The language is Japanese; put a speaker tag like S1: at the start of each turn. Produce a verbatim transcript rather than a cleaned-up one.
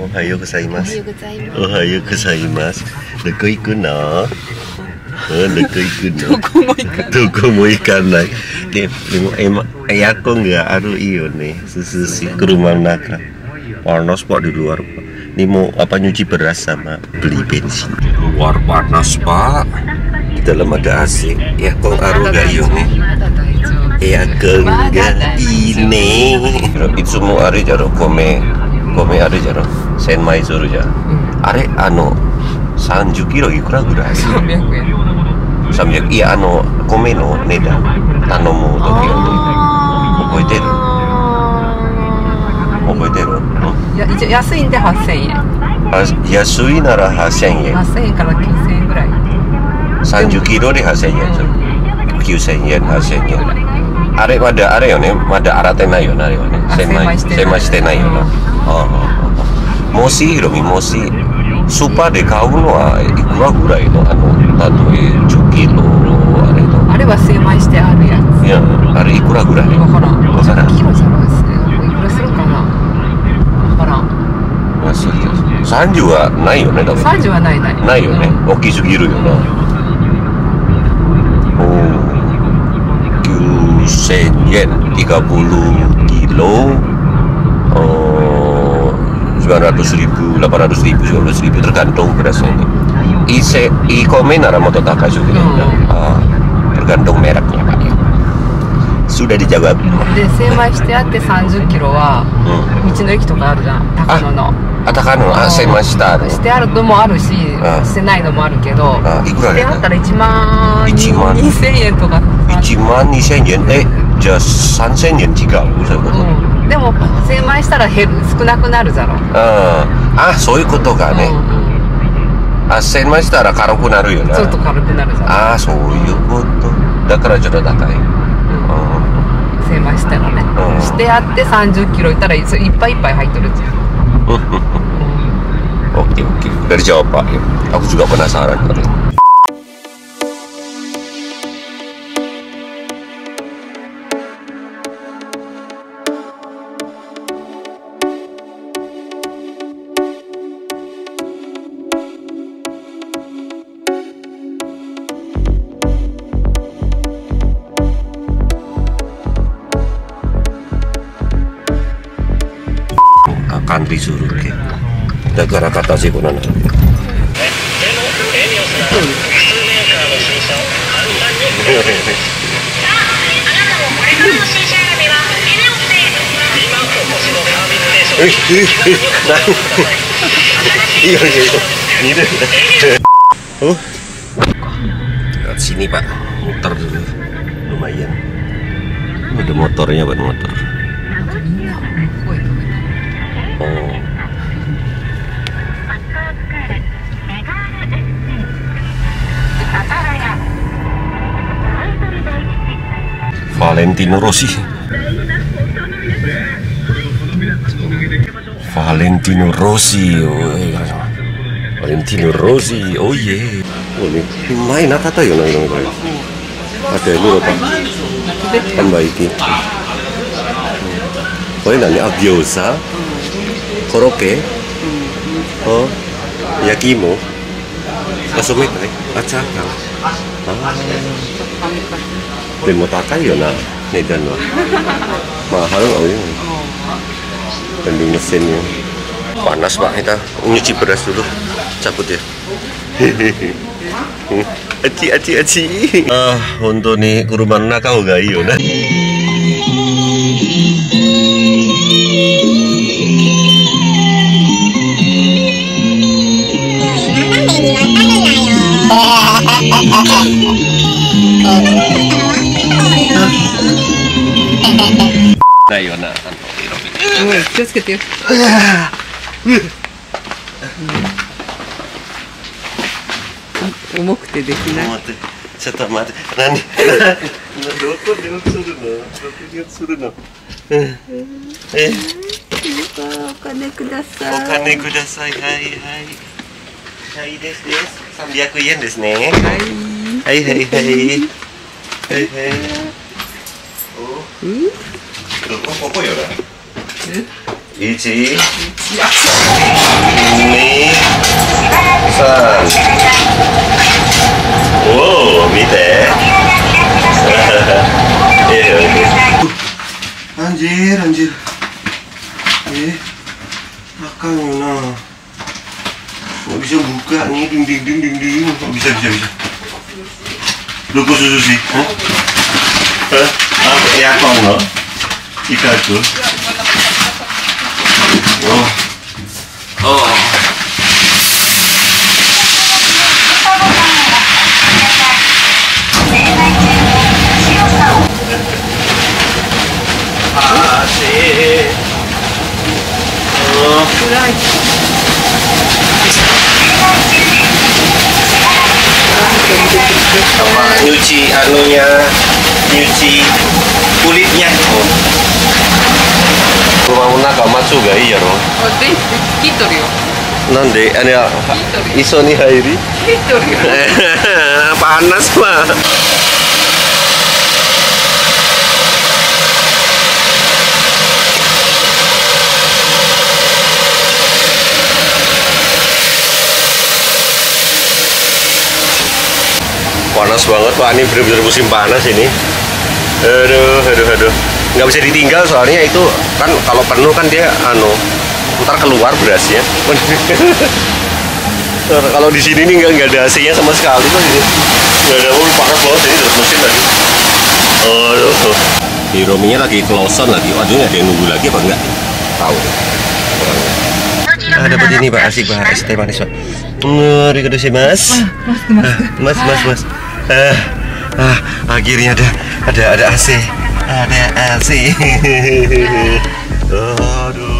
S1: おはようございます。
S2: おはようございます。
S1: どこ行くの？どこ行くの？
S2: どこも行かない。
S1: どこも行かない。で、でもemang aircon nggak ada iyo nih, susu ke rumah Naka. Panas pak di luar pak. Ini mau apa nyuci beras sama beli bensin. Luar panas pak. Di dalam ada A C. Ya kong aru gak iyo nih. Ya enggak ini. Itu semua hari jaro kome kome ada jaro senmai suru ja. Are ano sanju kilo ikura gurai?
S2: さんびゃくえん。
S1: さんびゃくいやあの米の値段頼む時覚えてる？覚えてる？
S2: いや一応安いんではっせんえん。
S1: あ安いならはっせんえん。
S2: はっせんえんからきゅうせんえんぐらい。
S1: さんじゅっキロではっせんえん。きゅうせんえん、はっせんえん。あれまだあれよね、まだ洗ってないよね、あれはね。
S2: 精米してない。
S1: 精米してないよな。もしひろみもしスーパーで買うのはいくらぐらいのあの例えじゅっキロあれの。
S2: あれは精米してあるやつ。
S1: いやあれいくらぐらい？
S2: わからん。
S1: わからん。
S2: キロじゃないですね。いくらするかな。わからん。
S1: さんじゅうはないよね、多分。
S2: さんじゅうはないない。
S1: ないよね。大きすぎるよな。きゅうせんえん、tiga puluh kilo, sembilan ratus ribu, delapan ratus ribu, sembilan ratus ribu tergantung berasnya ini. Ise, ikome nara moto takai juga. Ah, tergantung mereknya Pak ya. Sudah dijawab.
S2: で精米してあってさんじゅっキロは道の駅とかあるじゃん、高野の。
S1: あ、高野、あ、精米した。
S2: してあるのもあるし、してないのもあるけど、してあったらいちまんにせんえんとか。
S1: いちまんにせんえん、え、じゃあさんぜんえん違う、そういうこと。
S2: でも精米したら減る、少なくなるじゃろ。
S1: あ、そういうことかね。あ、精米したら軽くなるよな。
S2: ちょっと軽くなるじゃん。
S1: あ、そういうこと。だからちょっと高い。
S2: 精米したらね。してあってさんじゅっキロいったらいっぱいいっぱい入ってるじゃん。
S1: Oke oke, dari jawab Pak. Aku juga penasaran kali. Country suruh ke. Daから形こなの。Oh, lihat sini Pak, muter dulu, lumayan. Ada motornya Pak, motor. Oh. Valentino Rossi. Valentino Rossi. Oh, Valentino Rossi. Oh yeah. Oh, ini main apa tayo na ini? Ada ini Pak. Tambaiki. Oh, ini nani gyoza, koroke, oh, yakimo, asumitai, achaka. Demo takai yo na, nedan wa. Mahal oh ini. Vending mesinnya. Panas Pak, kita nyuci beras dulu. Cabut ya. Aci aci aci. Ah, untuk nih ke rumah Naka ga iyo na. Nah, Yona,
S2: terus gitu.重くてできない。
S1: ちょっと待って、何？どこで映るの？どこで映るの？え？
S2: お金ください。
S1: お金ください。はいはい。はいですです。さんびゃくえんですね。はい。はいはいはい。はいはい。お。うん？どこここよな。一。一。 anjir, anjir. Eh, belakang nah. Nggak bisa buka nih, ding ding ding ding ding. Nggak bisa, bisa, bisa. Lu kok susu sih? Hah? Hah? Apa ya kok no? Ika tuh. Oh. Oh. Asik. Oh. Sama nyuci anunya, nyuci kulitnya. Oh. Rumah Nakamatsu ga ii yaro.
S2: Oh, de, kittoru yo.
S1: Nande? Ane iso ni hairi?
S2: Kittoru yo.
S1: Panas mah. Panas banget Pak, ini bener-bener musim panas ini. Aduh, aduh, aduh. Nggak bisa ditinggal soalnya itu kan kalau penuh kan dia anu ntar keluar berasnya. Kalau di sini nih nggak nggak ada A C-nya sama sekali kok ini. Nggak ada, oh, panas banget ini terus musim lagi. Aduh. Hirominya lagi close-on lagi. Waduh, nggak ada yang nunggu lagi apa enggak? Tahu. Ah, dapat ini Pak, asik Pak, es teh manis Pak. Ngeri kedua sih Mas. Mas, mas, mas. Ah, ah, akhirnya ada ada ada A C. Ada A C. Aduh.